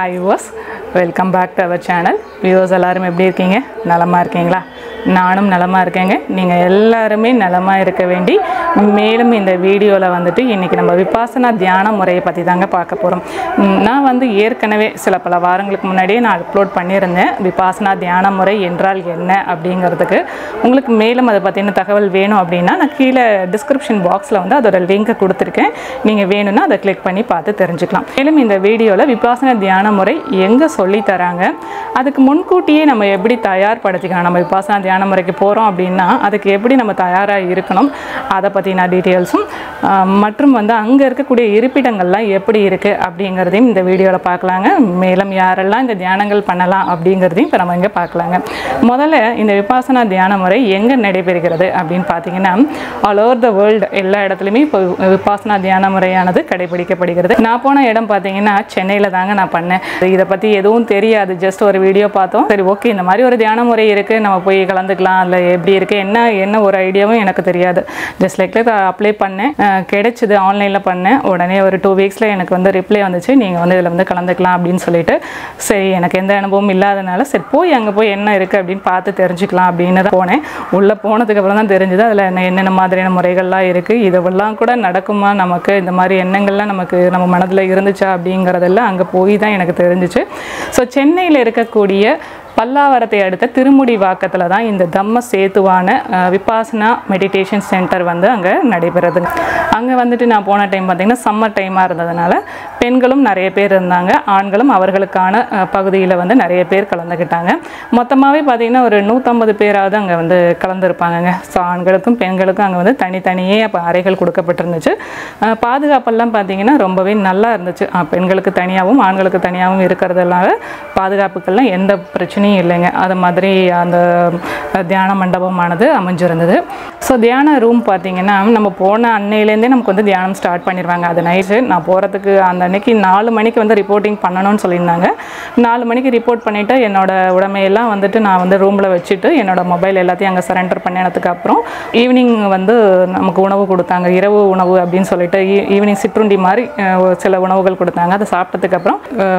Hi viewers, welcome back to our channel. Viewers எல்லாரும் எப்படி இருக்கீங்க? நலமா இருக்கீங்களா? நானும் நலமா இருக்கேங்க. நீங்க எல்லாரும் நலமா இருக்க வேண்டி மேலும் இந்த வீடியோல வந்துட்டு இன்னைக்கு நம்ம விபாசனா தியான முறையை பத்தி தாங்க பார்க்க போறோம். நான் வந்து ஏற்கனவே பல வாரங்களுக்கு முன்னாடியே நான் அப்லோட் பண்ணியிருந்தேன். விபாசனா தியான முறை என்றால் என்ன அப்படிங்கிறதுக்கு உங்களுக்கு மேலும் அதை பத்தின தகவல் வேணும் அப்படின்னா நான் கீழே டிஸ்கிரிப்ஷன் பாக்ஸ்ல வந்து அதோட லிங்க் கொடுத்திருக்கேன். நீங்க வேணும்னா அதை கிளிக் பண்ணி பார்த்து தெரிஞ்சுக்கலாம். மேலும் இந்த வீடியோல விபாசனா தியான முறை எங்க சொல்லி தராங்க, அதுக்கு முன்கூட்டியே நம்ம எப்படி தயார்படுத்திக்கலாம், நம்ம விபாசனா தியான முறைக்கு போறோம் அப்படின்னா அதுக்கு எப்படி நம்ம தயாராக இருக்கணும், அதை பற்றின டீட்டெயில்ஸும் மற்றும் வந்து அங்கே இருக்கக்கூடிய இருப்பிடங்கள்லாம் எப்படி இருக்குது அப்படிங்கிறதையும் இந்த வீடியோவில் பார்க்கலாங்க. மேலும் யாரெல்லாம் இந்த தியானங்கள் பண்ணலாம் அப்படிங்கிறதையும் இப்போ நம்ம இங்கே பார்க்கலாங்க. முதல்ல இந்த விபாசனா தியான முறை எங்கே நடைபெறுகிறது அப்படின்னு பார்த்தீங்கன்னா ஆல் ஓவர் த வேர்ல்டு எல்லா இடத்துலையுமே இப்போ விபாசனா தியான முறையானது கடைபிடிக்கப்படுகிறது. நான் போன இடம் பார்த்தீங்கன்னா சென்னையில் தாங்க நான் பண்ணேன். இதை பற்றி எதுவும் தெரியாது, ஜஸ்ட் ஒரு வீடியோ பார்த்தோம். சரி ஓகே, இந்த மாதிரி ஒரு தியான முறை இருக்குது, நம்ம போய் கலந்துக்கலாம், அதில் எப்படி இருக்குது என்ன ஒரு ஐடியாவும் எனக்கு தெரியாது. ஜஸ்ட் லைக் அப்ளை பண்ணேன், கிடைச்சிது, ஆன்லைனில் பண்ணேன். உடனே ஒரு 2 வீக்ஸில் எனக்கு வந்து ரிப்ளை வந்துச்சு, நீங்கள் வந்து இதில் வந்து கலந்துக்கலாம் அப்படின்னு சொல்லிட்டு. சரி, எனக்கு எந்த அனுபவம் இல்லாதனால சரி போய் அங்கே போய் என்ன இருக்குது அப்படின்னு பார்த்து தெரிஞ்சுக்கலாம் அப்படின்னு தான் போனேன். உள்ளே போனதுக்கப்புறம் தான் தெரிஞ்சுது அதில் என்னென்ன மாதிரியான முறைகள்லாம் இருக்குது, இதெல்லாம் கூட நடக்குமா, நமக்கு இந்த மாதிரி எண்ணங்கள்லாம் நமக்கு நம்ம மனதில் இருந்துச்சா அப்படிங்கிறதெல்லாம் அங்கே போய் தான் எனக்கு தெரிஞ்சிச்சு. ஸோ சென்னையில் இருக்கக்கூடிய பல்லாவரத்தை அடுத்த திருமுடிவாக்கத்தில் தான் இந்த தம்ம சேத்துவான விபாசனா மெடிடேஷன் சென்டர் வந்து அங்கே நடைபெறுதுங்க. அங்கே வந்துட்டு நான் போன டைம் பார்த்திங்கன்னா சம்மர் டைமாக இருந்ததுனால பெண்களும் நிறைய பேர் இருந்தாங்க, ஆண்களும் அவர்களுக்கான பகுதியில் வந்து நிறைய பேர் கலந்துக்கிட்டாங்க. மொத்தமாகவே பார்த்திங்கன்னா ஒரு 150 பேராவது அங்கே வந்து கலந்துருப்பாங்கங்க. ஸோ ஆண்களுக்கும் பெண்களுக்கும் அங்கே வந்து தனித்தனியே அப்போ அறைகள் கொடுக்கப்பட்டிருந்துச்சு. பாதுகாப்பெல்லாம் பார்த்திங்கன்னா ரொம்பவே நல்லா இருந்துச்சு. பெண்களுக்கு தனியாகவும் ஆண்களுக்கு தனியாகவும் இருக்கிறதுனால பாதுகாப்புக்கெல்லாம் எந்த பிரச்சனையும் இல்லைங்க. அது மாதிரி அந்த தியான மண்டபமானது அமைஞ்சிருந்தது. ஸோ தியான ரூம் பார்த்தீங்கன்னா நம்ம போன அன்னையிலேருந்தே நமக்கு வந்து தியானம் ஸ்டார்ட் பண்ணிடுவாங்க. அது நைட்டு நான் போகிறதுக்கு அந்த அன்னைக்கு 4 மணிக்கு வந்து ரிப்போர்ட்டிங் பண்ணணும்னு சொல்லியிருந்தாங்க. 4 மணிக்கு ரிப்போர்ட் பண்ணிவிட்டு என்னோடய உடமையெல்லாம் வந்துட்டு நான் வந்து ரூமில் வச்சுட்டு என்னோடய மொபைல் எல்லாத்தையும் அங்கே சரண்டர் பண்ணினதுக்கு அப்புறம் ஈவினிங் வந்து நமக்கு உணவு கொடுத்தாங்க, இரவு உணவு அப்படின்னு சொல்லிட்டு ஈவினிங் சிற்றுண்டி மாதிரி சில உணவுகள் கொடுத்தாங்க. அதை சாப்பிட்டதுக்கப்புறம்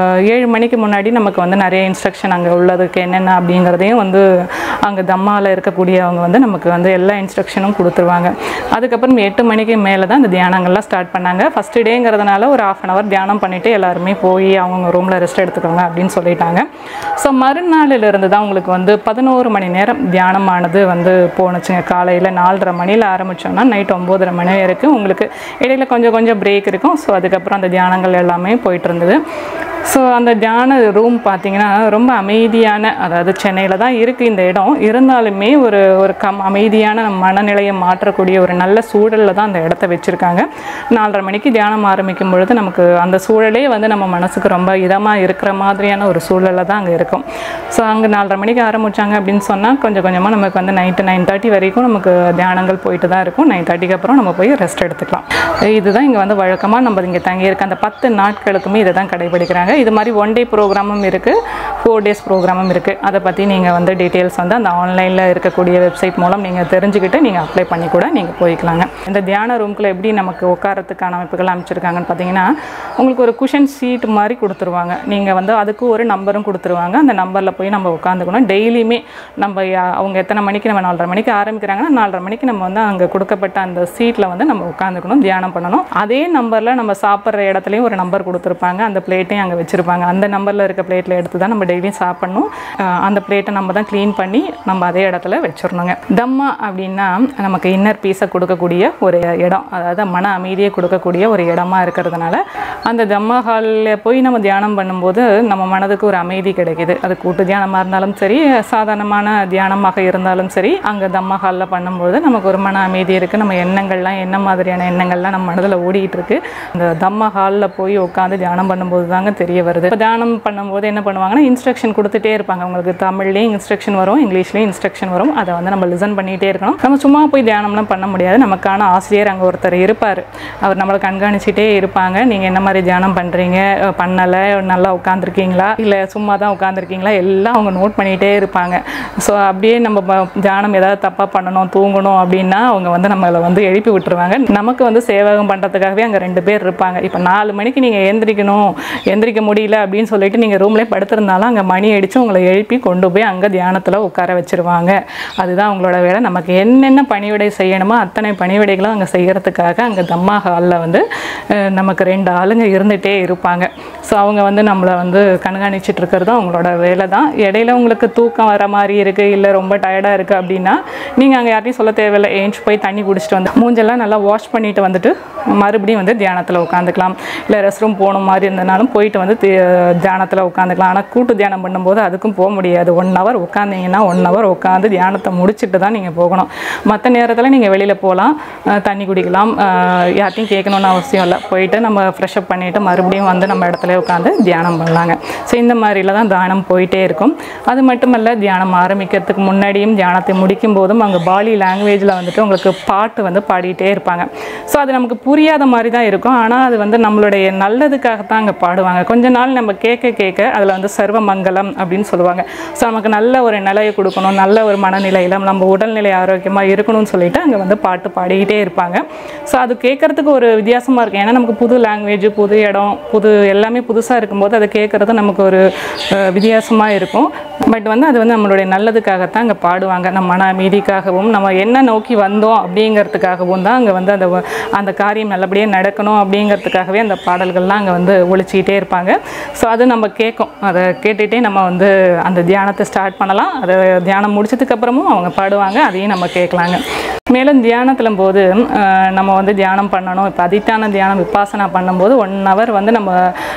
7 மணிக்கு முன்னாடி நமக்கு வந்து நிறைய இன்ஸ்ட்ரக்ஷன் அங்கே உள்ளதுக்கு என்னென்ன அப்படிங்கிறதையும் வந்து அங்கே தம்மாவில் இருக்கக்கூடியவங்க வந்து நமக்கு வந்து எல்லா இன்ஸ்ட்ரக்ஷனும் கொடுத்துருவாங்க. அதுக்கப்புறம் 8 மணிக்கு மேலே தான் இந்த தியானங்கள்லாம் ஸ்டார்ட் பண்ணாங்க. ஃபஸ்ட்டு டேங்கிறதுனால ஒரு 1/2 hour தியானம் பண்ணிவிட்டு எல்லாருமே போய் அவங்கவுங்க ரூமில் ரெஸ்ட் எடுத்துக்கோங்க அப்படின்னு சொல்லிட்டாங்க. ஸோ மறுநாளிலிருந்து தான் உங்களுக்கு வந்து 11 மணி நேரம் தியானமானது வந்து போணுச்சுங்க. காலையில் 4:30 மணியில் ஆரம்பித்தோம்னா நைட் 9:30 மணி வரைக்கும் உங்களுக்கு இடையில கொஞ்சம் பிரேக் இருக்கும். ஸோ அதுக்கப்புறம் அந்த தியானங்கள் எல்லாமே போயிட்டு இருந்தது. ஸோ அந்த தியான ரூம் பார்த்திங்கன்னா ரொம்ப அமைதியான, அதாவது சென்னையில் தான் இருக்குது இந்த இடம், இருந்தாலுமே ஒரு அமைதியான மனநிலையை மாற்றக்கூடிய ஒரு நல்ல சூழலில் தான் அந்த இடத்த வச்சுருக்காங்க. 4:30 மணிக்கு தியானம் ஆரம்பிக்கும் பொழுது நமக்கு அந்த சூழலே வந்து நம்ம மனசுக்கு ரொம்ப இதமாக இருக்கிற மாதிரியான ஒரு சூழலில் தான் அங்கே இருக்கும். ஸோ அங்கே 4:30 மணிக்கு ஆரம்பித்தாங்க அப்படின்னு சொன்னால் கொஞ்சமாக நமக்கு வந்து நைட்டு 9:30 வரைக்கும் நமக்கு தியானங்கள் போயிட்டு தான் இருக்கும். 9:30க்கு அப்புறம் நம்ம போய் ரெஸ்ட் எடுத்துக்கலாம். இதுதான் இங்கே வந்து வழக்கமாக நம்ம இங்கே தங்கியிருக்க அந்த 10 நாட்களுக்குமே இதை தான் கடைபிடிக்கிறாங்க. இது மாதிரி 1 day ப்ரோக்ராமும் இருக்குது, 4 days ப்ரோக்ராமும் இருக்குது. அதை பற்றி நீங்கள் வந்து டீட்டெயில்ஸ் வந்து அந்த ஆன்லைனில் இருக்கக்கூடிய வெப்சைட் மூலம் நீங்கள் தெரிஞ்சுக்கிட்டு நீங்கள் அப்ளை பண்ணி கூட நீங்கள் போய்க்கலாங்க. இந்த தியான ரூம்குள்ளே எப்படி நமக்கு உட்காரத்துக்கான அமைப்புகள் அமைச்சிருக்காங்கன்னு பார்த்தீங்கன்னா உங்களுக்கு ஒரு குஷன் சீட் மாதிரி கொடுத்துருவாங்க. நீங்கள் வந்து அதுக்கு ஒரு நம்பரும் கொடுத்துருவாங்க. அந்த நம்பரில் போய் நம்ம உட்காந்துக்கணும். டெய்லியுமே நம்ம அவங்க எத்தனை மணிக்கு நம்ம 4:30 மணிக்கு ஆரம்பிக்கிறாங்கன்னா 4:30 மணிக்கு நம்ம வந்து அங்கே கொடுக்கப்பட்ட அந்த சீட்டில் வந்து நம்ம உட்காந்துக்கணும், தியானம் பண்ணணும். அதே நம்பரில் நம்ம சாப்பிட்ற இடத்துலையும் ஒரு நம்பர் கொடுத்துருப்பாங்க, அந்த பிளேட்டையும் அங்கே வச்சுருப்பாங்க. அந்த நம்பரில் இருக்க பிளேட்டில் எடுத்து தான் நம்ம டெய்லியும் சாப்பிட்ணும். அந்த பிளேட்டை நம்ம தான் க்ளீன் பண்ணி நம்ம அதே இடத்துல வச்சிடணுங்க. தம்மா அப்படின்னா நமக்கு இன்னர் பீஸை கொடுக்கக்கூடிய ஒரு இடம், அதாவது மன அமைதியை கொடுக்கக்கூடிய ஒரு இடமா இருக்கிறதுனால அந்த தம்மா ஹாலில் போய் நம்ம தியானம் பண்ணும்போது நம்ம மனதுக்கு ஒரு அமைதி கிடைக்கிது. அது கூட்டு தியானமாக இருந்தாலும் சரி, சாதாரணமான தியானமாக இருந்தாலும் சரி, அங்கே தம்மா ஹாலில் பண்ணும்போது நமக்கு ஒரு மன அமைதி இருக்குது. நம்ம எண்ணங்கள்லாம் என்ன மாதிரியான எண்ணங்கள்லாம் நம்ம மனதில் ஓடிக்கிட்டு இருக்குது, அந்த தம்மா ஹாலில் போய் உட்காந்து தியானம் பண்ணும்போது தாங்க தெரிய வருது. இப்போ தியானம் பண்ணும்போது என்ன பண்ணுவாங்கன்னா இன்ஸ்ட்ரக்ஷன் கொடுத்துட்டே இருப்பாங்க. உங்களுக்கு தமிழ்லேயும் இன்ஸ்ட்ரக்ஷன் வரும், இங்கிலீஷ்லேயும் இன்ஸ்ட்ரக்ஷன் வரும். அதை வந்து நம்ம லிசன் பண்ணிகிட்டே இருக்கணும். நம்ம சும்மா போய் தியானம்லாம் பண்ண முடியாது. நமக்கான ஆசிரியர் அங்கே ஒருத்தர் இருப்பார். அவர் நம்மளை கண்காணிச்சிட்டே இருப்பாங்க. நீங்கள் என்ன மாதிரி தியானம் பண்ணுறீங்க, பண்ணலை, நல்லா உட்காந்துருக்கீங்களா, இல்லை சும்மா தான் உட்காந்துருக்கீங்களா, எல்லாம் அவங்க நோட் பண்ணிகிட்டே இருப்பாங்க. ஸோ அப்படியே நம்ம தியானம் ஏதாவது தப்பாக பண்ணணும், தூங்கணும் அப்படின்னா அவங்க வந்து நம்மளை வந்து எழுப்பி விட்டுருவாங்க. நமக்கு வந்து சேவகம் பண்ணுறதுக்காகவே அங்கே 2 பேர் இருப்பாங்க. இப்போ 4 மணிக்கு நீங்கள் எந்திரிக்க முடியல அப்படின்னு சொல்லிட்டு நீங்கள் ரூம்லேயே படுத்திருந்தாலும் அங்கே மணி அடித்து உங்களை எழுப்பி கொண்டு போய் அங்கே தியானத்தில் உட்கார வச்சுருவாங்க. அதுதான் அவங்களோட வேலை. நமக்கு என்னென்ன பணிவிடை செய்யணுமோ அத்தனை பணிவிடைகளும் அங்கே செய்கிறதுக்காக அங்கே தம்மா ஹாலில் வந்து நமக்கு 2 ஆளுங்க இருந்துகிட்டே இருப்பாங்க. ஸோ அவங்க வந்து நம்மளை வந்து கண்காணிச்சிட்டு இருக்கிறது அவங்களோட வேலை தான். இடையில உங்களுக்கு தூக்கம் வர மாதிரி இருக்குது, இல்லை ரொம்ப டயர்டாக இருக்குது அப்படின்னா நீங்கள் அங்கே யார்ட்டையும் சொல்ல தேவையில்லை. ஏஞ்சி போய் தண்ணி குடிச்சிட்டு வந்து மூஞ்செல்லாம் நல்லா வாஷ் பண்ணிவிட்டு வந்துட்டு மறுபடியும் வந்து தியானத்தில் உட்காந்துக்கலாம். இல்லை ரெஸ்ட் ரூம் போகணும் மாதிரி இருந்தனாலும் போயிட்டு வந்து தியானத்தில் உட்காந்துக்கலாம். ஆனால் கூட்டு தியானம் பண்ணும்போது அதுக்கும் போக முடியாது. 1 ஹவர் உட்காந்திங்கன்னா 1 ஹவர் உட்காந்து தியானத்தை முடிச்சுட்டு தான் நீங்கள் போகணும். மற்ற நேரத்தில் நீங்கள் வெளியில் போகலாம், தண்ணி குடிக்கலாம், யார்ட்டையும் கேட்கணுன்னு அவசியம் இல்லை. போயிட்டு நம்ம ஃப்ரெஷ்அப் பண்ணிவிட்டு மறுபடியும் வந்து நம்ம இடத்துல உட்காந்து தியானம் பண்ணலாங்க. ஸோ இந்த மாதிரிலாம் தான் தியானம் போயிட்டே இருக்கும். அது மட்டுமல்ல, தியானம் ஆரம்பிக்கிறதுக்கு முன்னாடியும் தியானத்தை முடிக்கும் போதும் அங்கே பாலி லாங்குவேஜில் வந்துட்டு உங்களுக்கு பாட்டு வந்து பாடிட்டே இருப்பாங்க. ஸோ அது நமக்கு புரியாத மாதிரி தான் இருக்கும். ஆனால் அது வந்து நம்மளுடைய நல்லதுக்காகத்தான் அங்கே பாடுவாங்க. கொஞ்ச நாள் நம்ம கேட்க அதில் வந்து சர்வ மங்கலம் அப்படின்னு சொல்லுவாங்க. ஸோ நமக்கு நல்ல ஒரு நிலையை கொடுக்கணும், நல்ல ஒரு மனநிலையில் நம்ம உடல்நிலை ஆரோக்கியமாக இருக்கணும்னு சொல்லிட்டு அங்கே வந்து பாட்டு பாடிக்கிட்டே இருப்பாங்க. ஸோ அது கேட்குறதுக்கு ஒரு வித்தியாசமாக இருக்கும். ஏன்னா நமக்கு புது லாங்குவேஜ், புது இடம், எல்லாமே புதுசாக இருக்கும்போது அதை கேட்குறது நமக்கு ஒரு வித்தியாசமாக இருக்கும். பட் வந்து அது வந்து நம்மளுடைய நல்லதுக்காகத்தான் அங்கே பாடுவாங்க. நம்ம மன அமைதிக்காகவும் நம்ம என்ன நோக்கி வந்தோம் அப்படிங்கிறதுக்காகவும் தான் அங்கே வந்து அந்த காரியம் நல்லபடியாக நடக்கணும் அப்படிங்கிறதுக்காகவே அந்த பாடல்கள்லாம் அங்கே வந்து ஒழிச்சிக்கிட்டே இருப்பாங்க. ஸோ அது நம்ம கேட்கும். அதை கேட்டுகிட்டே நம்ம வந்து அந்த தியானத்தை ஸ்டார்ட் பண்ணலாம். அதை தியானம் முடிச்சதுக்கப்புறமும் அவங்க பாடுவாங்க, அதையும் நம்ம கேட்கலாங்க. மேலும் தியானத்தில் போது நம்ம வந்து தியானம் பண்ணணும். இப்போ அதிஷ்டான தியானம் விபாசனா பண்ணும்போது 1 ஹவர் வந்து நம்ம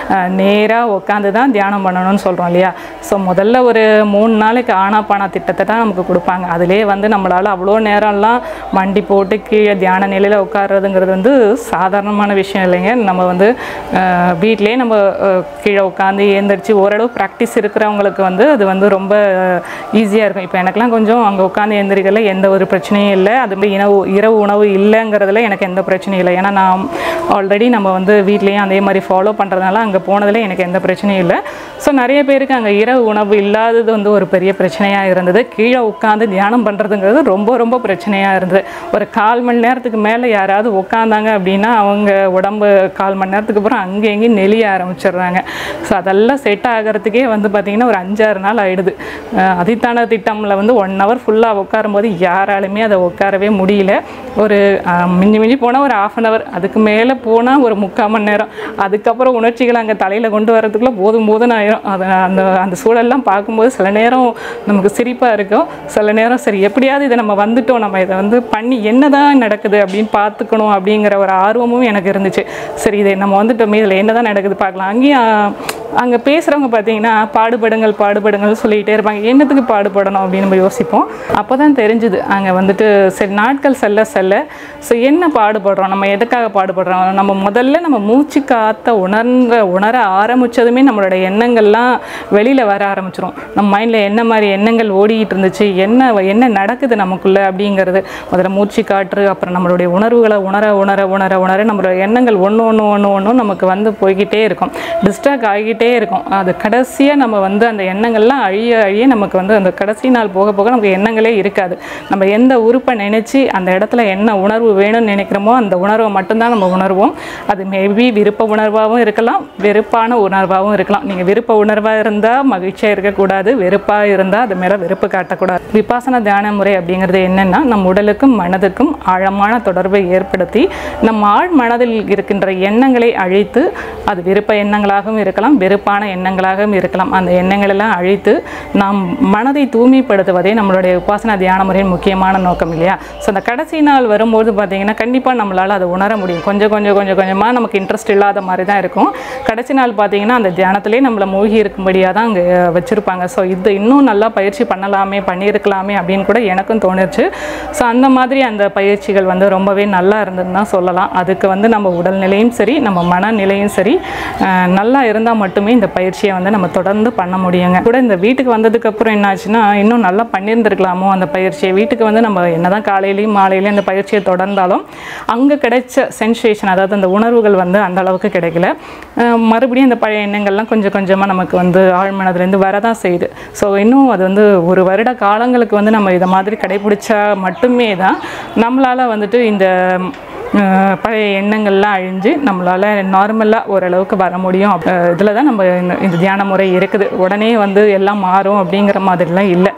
நேராக உட்காந்து தான் தியானம் பண்ணணும்னு சொல்கிறோம் இல்லையா. ஸோ முதல்ல ஒரு 3 நாளைக்கு ஆனாபானா திட்டத்தை தான் நமக்கு கொடுப்பாங்க. அதிலே வந்து நம்மளால் அவ்வளோ நேரம்லாம் மண்டி போட்டு கீழே தியான நிலையில் உட்கார்றதுங்கிறது வந்து சாதாரணமான விஷயம் இல்லைங்க. நம்ம வந்து வீட்டிலே நம்ம கீழே உட்காந்து ஏந்திரிச்சு ஓரளவு ப்ராக்டிஸ் இருக்கிறவங்களுக்கு வந்து அது வந்து ரொம்ப ஈஸியாக இருக்கும். இப்போ எனக்குலாம் கொஞ்சம் அங்கே உட்காந்து ஏந்திரிக்கல எந்த ஒரு பிரச்சனையும் இல்லை. அது இரவு உணவு இல்லைங்கிறதுல எனக்கு எந்த பிரச்சனையும் இல்லை. ஏன்னா நான் ஆல்ரெடி நம்ம வந்து வீட்லேயும் அதே மாதிரி ஃபாலோ பண்ணுறதுனால அங்கே போனதில் எனக்கு எந்த பிரச்சனையும் இல்லை. ஸோ நிறைய பேருக்கு அங்கே இரவு உணவு இல்லாதது வந்து ஒரு பெரிய பிரச்சனையாக இருந்தது. கீழே உட்காந்து தியானம் பண்ணுறதுங்கிறது ரொம்ப ரொம்ப பிரச்சனையாக இருந்தது. ஒரு 1/4 மணி நேரத்துக்கு மேலே யாராவது உட்காந்தாங்க அப்படின்னா அவங்க உடம்பு 1/4 மணி நேரத்துக்கு அப்புறம் அங்கே எங்கேயும் நெளிய ஆரம்பிச்சிடுறாங்க. ஸோ அதெல்லாம் செட் ஆகிறதுக்கே வந்து பார்த்திங்கன்னா ஒரு 5-6 நாள் ஆகிடுது. அதிஷ்டான திட்டமில் வந்து 1 ஹவர் ஃபுல்லாக உட்காரும்போது யாராலுமே அதை உட்காரவே முடியல. ஒரு மிஞ்சி போனால் ஒரு 1/2 ஹவர், அதுக்கு மேலே போனால் ஒரு 3/4 மணி நேரம். அதுக்கப்புறம் உணர்ச்சிகளை அங்கே தலையில் கொண்டு வரதுக்குள்ளே போதும் ஆயிரும். அந்த சூழல்லாம் பார்க்கும்போது சில நேரம் நமக்கு சிரிப்பாக இருக்கும், சில நேரம் சரி எப்படியாவது இதை நம்ம வந்துட்டோம், நம்ம இதை வந்து பண்ணி என்ன தான் நடக்குது அப்படின்னு பார்த்துக்கணும் அப்படிங்கிற ஒரு ஆர்வமும் எனக்கு இருந்துச்சு. சரி இதை நம்ம வந்துட்டோமே, இதில் என்ன தான் நடக்குது பார்க்கலாம். அங்கே பேசுகிறவங்க பார்த்தீங்கன்னா பாடுபடுங்கள் சொல்லிகிட்டே இருப்பாங்க. என்னத்துக்கு பாடுபடணும் அப்படின்னு நம்ம யோசிப்போம். அப்போ தான் தெரிஞ்சுது அங்கே வந்துட்டு சரி நாட்கள் செல்ல ஸோ என்ன பாடுபடுறோம், நம்ம எதுக்காக பாடுபடுறோம். நம்ம முதல்ல நம்ம மூச்சு காற்ற உணர ஆரம்பித்ததுமே நம்மளோட எண்ணங்கள்லாம் வெளியில் வர ஆரம்பிச்சிடும். நம்ம மைண்டில் என்ன மாதிரி எண்ணங்கள் ஓடிக்கிட்டு இருந்துச்சு, என்ன நடக்குது நமக்குள்ளே அப்படிங்கிறது முதல்ல மூச்சு காற்று, அப்புறம் நம்மளுடைய உணர்வுகளை உணர நம்மளோட எண்ணங்கள் ஒன்று நமக்கு வந்து போய்கிட்டே இருக்கும், டிஸ்ட்ராக்ட் ஆகிக்கிட்டே இருக்கும். அது கடைசியாக நம்ம வந்து அந்த எண்ணங்கள்லாம் அழிய நமக்கு வந்து அந்த கடைசி நாள் போக நமக்கு எண்ணங்களே இருக்காது. நம்ம எந்த உறுப்பை நினச்சி அந்த இடத்துல என்ன உணர்வு வேணும்னு நினைக்கிறோமோ அந்த உணர்வை மட்டும்தான் நம்ம உணர்வோம். அது மேபி விருப்ப உணர்வாகவும் இருக்கலாம், வெறுப்பான உணர்வாகவும் இருக்கலாம். நீங்கள் விருப்ப உணர்வாக இருந்தால் மகிழ்ச்சியாக இருக்கக்கூடாது, வெறுப்பாக இருந்தால் அது மேலே வெறுப்பு காட்டக்கூடாது. விபாசனா தியான முறை அப்படிங்கிறது என்னென்னா, நம் உடலுக்கும் மனதுக்கும் ஆழமான தொடர்பை ஏற்படுத்தி நம் ஆழ் மனதில் இருக்கின்ற எண்ணங்களை அழித்து, அது விருப்ப எண்ணங்களாகவும் இருக்கலாம், வெறுப்பான எண்ணங்களாகவும் இருக்கலாம், அந்த எண்ணங்களெல்லாம் அழித்து நாம் மனதை தூய்மைப்படுத்துவதே நம்மளுடைய விபாசனா தியான முறையின் முக்கியமான நோக்கம் இல்லையா. ஸோ அந்த கடைசி நாள் வரும்போது பார்த்தீங்கன்னா கண்டிப்பாக நம்மளால் அதை உணர முடியும். கொஞ்சமாக நமக்கு இன்ட்ரெஸ்ட் இல்லாத மாதிரி தான் இருக்கும். கடைசி நாள் பார்த்தீங்கன்னா அந்த தியானத்திலே நம்மளை மூழ்கி இருக்கும்படியாக தான் அங்கே வச்சுருப்பாங்க. ஸோ இது இன்னும் நல்லா பயிற்சி பண்ணியிருக்கலாமே அப்படின்னு கூட எனக்கும் தோணுச்சு. ஸோ அந்த மாதிரி அந்த பயிற்சிகள் வந்து ரொம்பவே நல்லா இருந்ததுன்னு தான் சொல்லலாம். அதுக்கு வந்து நம்ம உடல்நிலையும் சரி, நம்ம மனநிலையும் சரி நல்லா இருந்தால் மட்டும் மட்டுமே இந்த பயிற்சியை வந்து நம்ம தொடர்ந்து பண்ண முடியுங்க. கூட இந்த வீட்டுக்கு வந்ததுக்கப்புறம் என்னாச்சுன்னா இன்னும் நல்லா பண்ணியிருந்துருக்கலாமோ அந்த பயிற்சியை. வீட்டுக்கு வந்து நம்ம என்னதான் காலையிலையும் மாலையிலையும் அந்த பயிற்சியை தொடர்ந்தாலும் அங்கே கிடைச்ச சென்சேஷன், அதாவது அந்த உணர்வுகள் வந்து அந்த அளவுக்கு கிடைக்கல. மறுபடியும் இந்த பழைய எண்ணங்கள்லாம் கொஞ்சம் கொஞ்சமாக நமக்கு வந்து ஆழ்மனதுலேருந்து வரதான் செய்யுது. ஸோ இன்னும் அது வந்து ஒரு வருட காலங்களுக்கு வந்து நம்ம இதை மாதிரி கடைபிடிச்சா மட்டுமே தான் நம்மளால் வந்துட்டு இந்த பழைய எண்ணங்கள்லாம் அழிஞ்சு நம்மளால் நார்மலாக ஓரளவுக்கு வர முடியும். இதில் தான் நம்ம இந்த தியான முறை இருக்குது. உடனே வந்து எல்லாம் மாறும் அப்படிங்கிற மாதிரிலாம் இல்லை.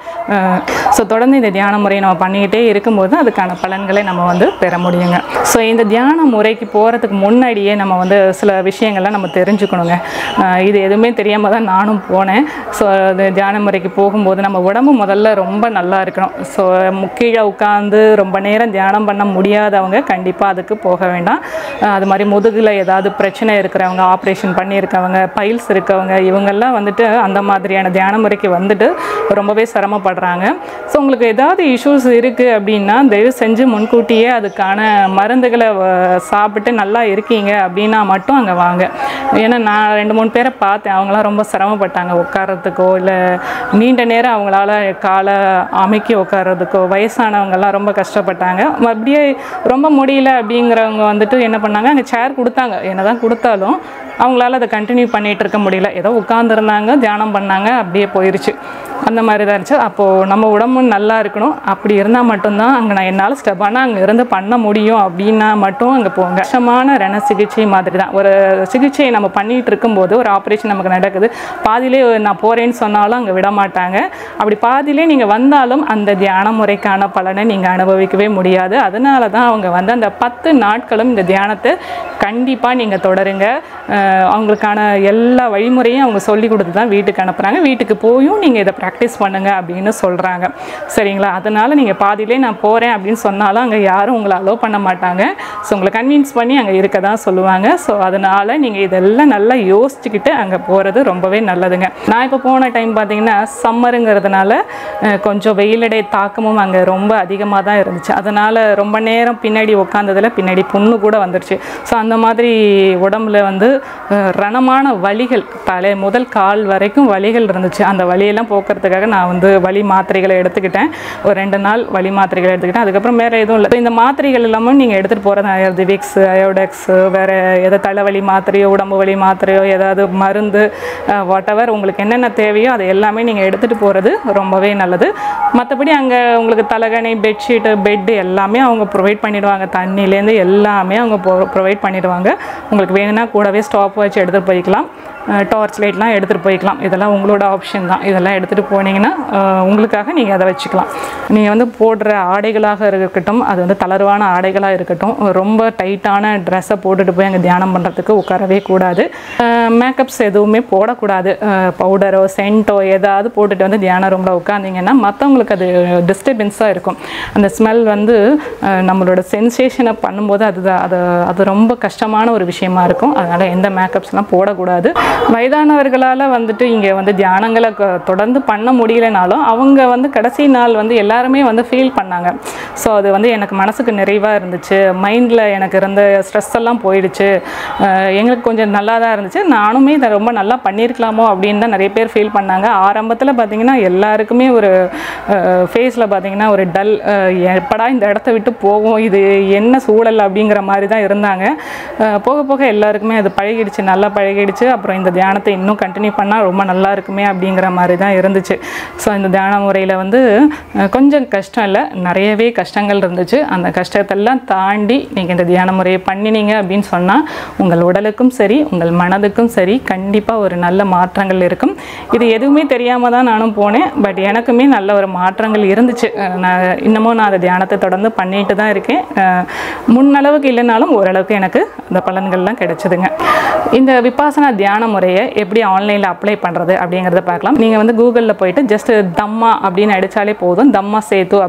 ஸோ தொடர்ந்து இந்த தியான முறையை நம்ம பண்ணிக்கிட்டே இருக்கும்போது அதுக்கான பலன்களை நம்ம வந்து பெற முடியுங்க. ஸோ இந்த தியான முறைக்கு போகிறதுக்கு முன்னாடியே நம்ம வந்து சில விஷயங்கள்லாம் நம்ம தெரிஞ்சுக்கணுங்க. இது எதுவுமே தெரியாமல் தான் நானும் போனேன். ஸோ அது தியான முறைக்கு போகும்போது நம்ம உடம்பு முதல்ல ரொம்ப நல்லா இருக்கணும். ஸோ கீழே உட்காந்து ரொம்ப நேரம் தியானம் பண்ண முடியாதவங்க கண்டிப்பாக அதுக்கு போக வேண்டாம். அது மாதிரி முதுகில் ஏதாவது பிரச்சனை இருக்கிறவங்க, ஆப்ரேஷன் பண்ணியிருக்கவங்க, பைல்ஸ் இருக்கவங்க, இவங்கெல்லாம் வந்துட்டு அந்த மாதிரியான தியான முறைக்கு வந்துட்டு ரொம்பவே சிரமப்படுறாங்க. ஸோ உங்களுக்கு ஏதாவது இஷ்யூஸ் இருக்குது அப்படின்னா தயவு செஞ்சு முன்கூட்டியே அதுக்கான மருந்துகளை சாப்பிட்டு நல்லா இருக்கீங்க அப்படின்னா மட்டும் அங்கே வாங்க. ஏன்னா நான் 2-3 பேரை பார்த்தேன். அவங்களாம் ரொம்ப சிரமப்பட்டாங்க உட்காரத்துக்கோ, இல்லை நீண்ட நேரம் அவங்களால காலை அமைக்கி உட்காரதுக்கோ. வயசானவங்கெல்லாம் ரொம்ப கஷ்டப்பட்டாங்க. அப்படியே ரொம்ப முடியல அப்படிங்கிறவங்க வந்துட்டு என்ன பண்ணாங்க, அங்கே சேர் கொடுத்தாங்க. என்ன தான் கொடுத்தாலும் அவங்களால அதை கண்டினியூ பண்ணிகிட்டு இருக்க முடியல. ஏதோ உட்காந்துருந்தாங்க, தியானம் பண்ணாங்க, அப்படியே போயிடுச்சு. அந்த மாதிரி தான் இருந்துச்சு. அப்போது நம்ம உடம்பு நல்லா இருக்கணும். அப்படி இருந்தால் மட்டும்தான் அங்கே நான் என்னால் ஸ்டெப்பானால் அங்கே இருந்து பண்ண முடியும் அப்படின்னா மட்டும் அங்கே போங்க. கஷ்டமான ரண சிகிச்சை மாதிரி தான். ஒரு சிகிச்சையை நம்ம பண்ணிகிட்டு இருக்கும்போது ஒரு ஆப்ரேஷன் நமக்கு நடக்குது, பாதியிலே நான் போகிறேன்னு சொன்னாலும் அங்கே விட மாட்டாங்க. அப்படி பாதியிலே நீங்கள் வந்தாலும் அந்த தியான முறைக்கான பலனை நீங்கள் அனுபவிக்கவே முடியாது. அதனால தான் அவங்க வந்து அந்த 10 நாட்களும் இந்த தியானத்தை கண்டிப்பாக நீங்கள் தொடருங்க. அவங்களுக்கான எல்லா வழிமுறையும் அவங்க சொல்லி கொடுத்து தான் வீட்டுக்கு அனுப்புகிறாங்க. வீட்டுக்கு போயும் நீங்கள் இதை ப்ராக்டிஸ் பண்ணுங்கள் அப்படின்னு சொல்கிறாங்க. சரிங்களா? அதனால் நீங்கள் பாதியிலே நான் போகிறேன் அப்படின்னு சொன்னாலும் அங்கே யாரும் உங்களை அலோவ் பண்ண மாட்டாங்க. ஸோ உங்களை கன்வின்ஸ் பண்ணி அங்கே இருக்க தான் சொல்லுவாங்க. ஸோ அதனால் நீங்கள் இதெல்லாம் நல்லா யோசிச்சுக்கிட்டு அங்கே போகிறது ரொம்பவே நல்லதுங்க. நான் இப்போ போன டைம் பார்த்தீங்கன்னா சம்மருங்கிறதுனால கொஞ்சம் வெயிலடை தாக்கமும் அங்கே ரொம்ப அதிகமாக தான் இருந்துச்சு. அதனால் ரொம்ப நேரம் பின்னாடி உட்காந்ததில் பின்னாடி புண்ணு கூட வந்துருச்சு. ஸோ அந்த மாதிரி உடம்புல வந்து ரணமான வலிகள், தலை முதல் கால் வரைக்கும் வலிகள் இருந்துச்சு. அந்த வலியெல்லாம் போக்குறதுக்காக நான் வந்து வலி மாத்திரைகளை எடுத்துக்கிட்டேன். ஒரு 2 நாள் வலி மாத்திரைகளை எடுத்துக்கிட்டேன். அதுக்கப்புறம் வேறு எதுவும் இல்லை. இந்த மாத்திரைகள் எல்லாமே நீங்கள் எடுத்துகிட்டு போகிறது விக்ஸ், அயோடெக்ஸ், வேறு எதாவது தலைவலி மாத்திரையோ உடம்பு வலி மாத்திரையோ ஏதாவது மருந்து வாட்டவர் உங்களுக்கு என்னென்ன தேவையோ அதை எல்லாமே நீங்கள் எடுத்துகிட்டு போகிறது ரொம்பவே நல்லது. மற்றபடி அங்கே உங்களுக்கு தலைகணி, பெட்ஷீட்டு, பெட்டு எல்லாமே அவங்க ப்ரொவைட் பண்ணிடுவாங்க. தண்ணியிலேருந்து எல்லாமே அவங்க ப்ரொவைட் பண்ணிடுவாங்க. உங்களுக்கு வேணும்னா கூடவே ஸ்டாப் வாட்ச் எடுத்துகிட்டு போய்க்கலாம், டார்ச் லைட்லாம் எடுத்துகிட்டு போய்க்கலாம். இதெல்லாம் உங்களோட ஆப்ஷன் தான். இதெல்லாம் எடுத்துகிட்டு போனீங்கன்னா உங்களுக்காக நீங்கள் அதை வச்சுக்கலாம். நீங்கள் வந்து போடுற ஆடைகளாக இருக்கட்டும், அது வந்து தளர்வான ஆடைகளாக இருக்கட்டும், ரொம்ப டைட்டான ட்ரெஸ்ஸை போட்டுட்டு போய் அங்கே தியானம் பண்ணுறதுக்கு உட்காரவே கூடாது. மேக்கப்ஸ் எதுவுமே போடக்கூடாது. பவுடரோ சென்ட்டோ ஏதாவது போட்டுட்டு வந்து தியான ரூமில் உட்காந்திங்கன்னா மற்றவங்களுக்கு அது டிஸ்டர்பன்ஸாக இருக்கும். அந்த ஸ்மெல் வந்து நம்மளோட சென்சேஷனை பண்ணும்போது அது ரொம்ப கஷ்டமான ஒரு விஷயமா இருக்கும். அதனால் எந்த மேக்கப்ஸ்லாம் போடக்கூடாது. வயதானவர்களால் வந்துட்டு இங்கே வந்து தியானங்களை தொடர்ந்து பண்ண முடியலனாலும் அவங்க வந்து கடைசி நாள் வந்து எல்லாருமே வந்து ஃபீல் பண்ணாங்க. ஸோ அது வந்து எனக்கு மனசுக்கு நிறைவாக இருந்துச்சு. மைண்டில் எனக்கு இருந்த ஸ்ட்ரெஸ் எல்லாம் போயிடுச்சு. எங்களுக்கு கொஞ்சம் நல்லா தான் இருந்துச்சு. நானுமே இதை ரொம்ப நல்லா பண்ணியிருக்கலாமோ அப்படின்னு தான் நிறைய பேர் ஃபீல் பண்ணாங்க. ஆரம்பத்தில் பார்த்திங்கன்னா எல்லாருக்குமே ஒரு ஃபேஸில் பார்த்திங்கன்னா ஒரு டல், எப்படா இந்த இடத்த விட்டு போகும், இது என்ன சூழல் அப்படிங்கிற மாதிரி தான் இருந்தாங்க. போக போக எல்லாருக்குமே அது பழகிடுச்சு, நல்லா பழகிடுச்சு. அப்புறம் இந்த தியானத்தை இன்னும் கண்டினியூ பண்ணால் ரொம்ப நல்லா இருக்குமே அப்படிங்கிற மாதிரி தான் இருந்துச்சு. ஸோ இந்த தியான முறையில் வந்து கொஞ்சம் கஷ்டம் இல்லை, நிறையவே கஷ்டங்கள் இருந்துச்சு. அந்த கஷ்டத்தெல்லாம் தாண்டி நீங்கள் இந்த தியான முறையை பண்ணினீங்க அப்படின்னு சொன்னால் உங்கள் உடலுக்கும் சரி உங்கள் மனதுக்கும் சரி கண்டிப்பாக ஒரு நல்ல மாற்றங்கள் இருக்கும். இது எதுவுமே தெரியாமல் தான் நானும் போனேன். பட் எனக்குமே நல்ல ஒரு மாற்றங்கள் இருந்துச்சு. இன்னமும் நான் அந்த தியானத்தை தொடர்ந்து பண்ணிட்டு தான் இருக்கேன். முன்னளவுக்கு இல்லைனாலும் ஓரளவுக்கு எனக்கு அந்த பலன்கள்லாம் கிடைச்சதுங்க. இந்த விபாசனா தியான முறையை எப்படி ஆன்லைனில் அப்ளை பண்ணுறது அப்படிங்கிறத பார்க்கலாம். நீங்கள் வந்து கூகுளில் போயிட்டு ஜஸ்ட் தம்மா அப்படின்னு அடித்தாலே போதும். தம்மா சேத்து அப்படிங்கிறத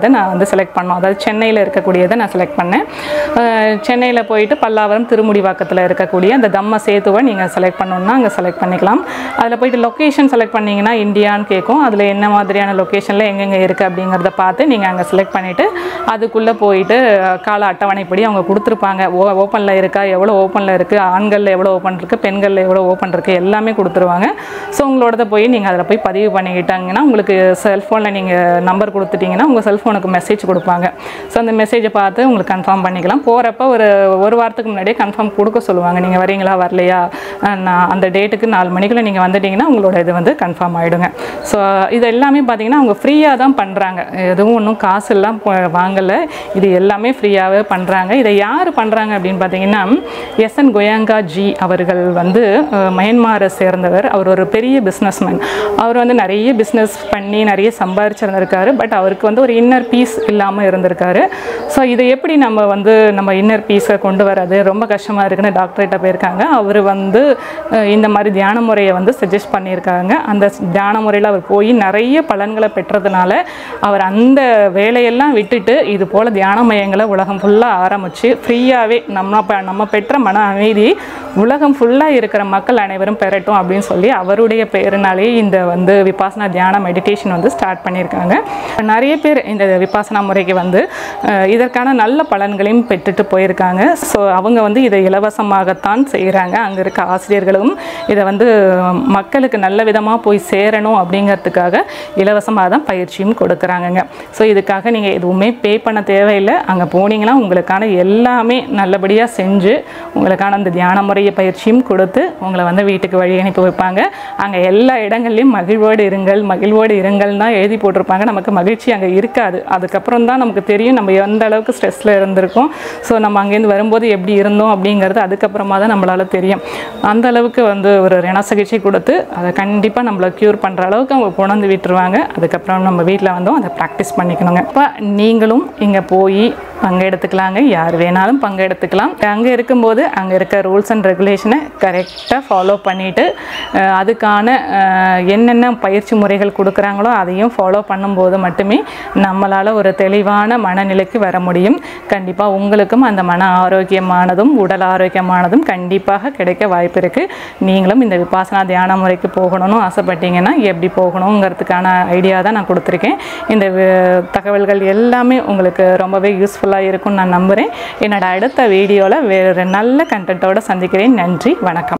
அதை நான் வந்து செலக்ட் பண்ணோம். அதாவது சென்னையில் இருக்கக்கூடியதை நான் செலக்ட் பண்ணேன். சென்னையில் போயிட்டு பல்லாவரம் திருமுடிவாக்கத்தில் இருக்கக்கூடிய அந்த தம்ம சேத்துவை நீங்கள் செலக்ட் பண்ணணுன்னா அங்கே செலக்ட் பண்ணிக்கலாம். அதில் போயிட்டு லொக்கேஷன் செலக்ட் பண்ணிங்கன்னா இந்தியான்னு கேட்கும். அதில் என்ன மாதிரியான லொக்கேஷனில் எங்கெங்கே இருக்குது அப்படிங்கிறத பார்த்து நீங்கள் அங்கே செலக்ட் பண்ணிவிட்டு அதுக்குள்ளே போயிட்டு கால அட்டவணைப்படி அவங்க கொடுத்துருப்பாங்க. ஓப்பனில் இருக்கா, எவ்வளோ ஓப்பனில் இருக்குது, ஆண்களில் எவ்வளோ ஓப்பன் இருக்குது, பெண்களில் எவ்வளோ ஓப்பன் இருக்குது, எல்லாமே கொடுத்துருவாங்க. ஸோ உங்களோடத போய் நீங்கள் அதில் போய் பதிவு பண்ணிக்கிட்டாங்கன்னா உங்களுக்கு செல்ஃபோனில் நீங்கள் நம்பர் கொடுத்துட்டிங்கன்னா உங்கள் செல்ஃபோனுக்கு மெசேஜ் கொடுப்பாங்க. ஸோ அந்த மெசேஜை பார்த்து உங்களுக்கு கன்ஃபார்ம் பண்ணிக்கலாம். போகிறப்ப ஒரு வாரத்துக்கு முன்னாடியே கன்ஃபார்ம் கொடுக்க சொல்லுவாங்க. நீங்கள் வரீங்களா வரலையா, நான் அந்த டேட்டுக்கு 4 மணிக்குள்ளே நீங்கள் வந்துட்டிங்கன்னா உங்களோட இது வந்து கன்ஃபார்ம் ஆகிடுங்க. ஸோ இது எல்லாமே பார்த்திங்கன்னா அவங்க ஃப்ரீயாக தான் பண்ணுறாங்க. எதுவும் ஒன்றும் காசுலாம் வாங்கலை. இது எல்லாமே ஃப்ரீயாகவே பண்ணுறாங்க. இதை யார் பண்ணுறாங்க அப்படின்னு பார்த்தீங்கன்னா SN கோயங்கா ஜி அவர்கள் வந்து மயன்மாரை சேர்ந்தவர். அவர் ஒரு பெரிய பிஸ்னஸ்மேன். அவர் வந்து நிறைய பிஸ்னஸ் பண்ணி நிறைய சம்பாதிச்சிருந்திருக்காரு. பட் அவருக்கு வந்து ஒரு இன்னர் பீஸ் இல்லாமல் இருந்திருக்காரு. ஸோ இதை எப்படி நம்ம இன்னர் பீஸை கொண்டு வர்றது ரொம்ப கஷ்டமாக இருக்குன்னு டாக்டர்கிட்ட போயிருக்காங்க. அவர் வந்து இந்த மாதிரி தியான முறையை வந்து சஜஸ்ட் பண்ணியிருக்காங்க. அந்த தியான முறையில் அவர் போய் நிறைய பலன்களை பெற்றதுனால அவர் அந்த வேலையெல்லாம் விட்டுட்டு இது போல் தியான மையங்களை உலகம் ஃபுல்லாக ஆரம்பித்து ஃப்ரீயாகவே நம்ம பெற்ற மன அமைதி உலகம் ஃபுல்லாக இருக்கிற மக்கள் அனைவரும் பெறட்டும் அப்படின்னு சொல்லி அவருடைய பேருனாலே இந்த வந்து விபாசனா தியான மெடிடேஷன் வந்து ஸ்டார்ட் பண்ணியிருக்காங்க. நிறைய பேர் இந்த விபாசனா முறைக்கு வந்து இதற்கான நல்ல பலன்களையும் பெற்றுட்டு போயிருக்காங்க. ஸோ அவங்க வந்து இதை இலவசமாகத்தான் செய்கிறாங்க. அங்கே இருக்க ஆசிரியர்களும் இதை வந்து மக்களுக்கு நல்ல விதமாக போய் சேரணும் அப்படிங்கிறதுக்காக இலவசமாக தான் பயிற்சியும் கொடுக்குறாங்கங்க. ஸோ இதுக்காக நீங்கள் எதுவுமே பே பண்ண தேவையில்லை. அங்கே போனீங்கன்னா உங்களுக்கான எல்லாமே நல்லபடியாக செஞ்சு உங்களுக்கான அந்த தியான முறையை பயிற்சியும் கொடுத்து உங்களை வந்து வீட்டுக்கு வழி அனுப்பி வைப்பாங்க. அங்கே எல்லா இடங்கள்லையும் மகிழ்வோடு இருங்கள் தான் எழுதி போட்டிருப்பாங்க. நமக்கு மகிழ்ச்சி அங்கே இருக்காது. அதுக்கப்புறம் தான் நமக்கு தெரியும் நம்ம எந்த அளவுக்கு ஸ்ட்ரெஸ்ஸில் இருந்திருக்கோம். ஸோ நம்ம அங்கேருந்து வரும்போது எப்படி இருந்தோம் அப்படிங்கிறது அதுக்கப்புறமா தான் நம்மளால் தெரியும். அந்த அளவுக்கு வந்து ஒரு ரண சிகிச்சை கொடுத்து அதை கண்டிப்பாக நம்மளை க்யூர் பண்ணுற அளவுக்கு அவங்க கொண்டு விட்டுருவாங்க. அதுக்கப்புறம் நம்ம வீட்டில் வந்தோம் அதை ப்ராக்டிஸ் பண்ணிக்கணுங்க. இப்போ நீங்களும் இங்கே போய் பங்கெடுத்துக்கலாங்க. யார் வேணாலும் பங்கெடுத்துக்கலாம். அங்கே இருக்கும்போது அங்கே இருக்க ரூல்ஸ் அண்ட் ரெகுலேஷனை கரெக்டாக ஃபாலோ பண்ணிவிட்டு அதுக்கான என்னென்ன பயிற்சி முறைகள் கொடுக்குறாங்களோ அதையும் ஃபாலோ பண்ணும்போது மட்டுமே நம்மளால் ஒரு தெளிவான மனநிலைக்கு வர முடியும். கண்டிப்பாக உங்களுக்கும் அந்த மன ஆரோக்கியமானதும் உடல் ஆரோக்கியமானதும் கண்டிப்பாக கிடைக்க வாய்ப்பு இருக்குது. நீங்களும் இந்த விபாசனா தியான முறைக்கு போகணும்னு ஆசைப்பட்டீங்கன்னா எப்படி போகணுங்கிறதுக்கான ஐடியா தான் நான் கொடுத்துருக்கேன். இந்த தகவல்கள் எல்லாமே உங்களுக்கு ரொம்பவே யூஸ்ஃபுல்லாக இருக்கும்னு நான் நம்புகிறேன். என்னோட அடுத்த வீடியோவில் வேறு நல்ல கண்டென்ட்டோடு சந்திக்கிறேன். நன்றி, வணக்கம்.